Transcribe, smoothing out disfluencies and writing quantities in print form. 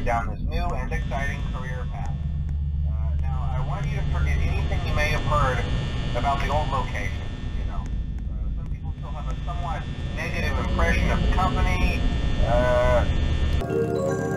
right down this new and exciting career path. Now, I want you to forget anything you may have heard about the old location. You know, some people still have a somewhat negative impression of the company.